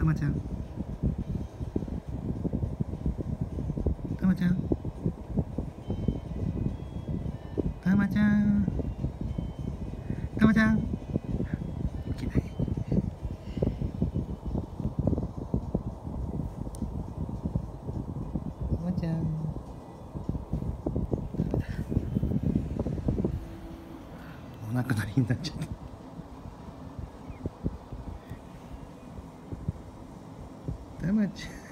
まちゃん、たまちゃん、たまちゃん、たまちゃん、起きない。たまちゃん、お亡くなりになっちゃった。たまちゃん。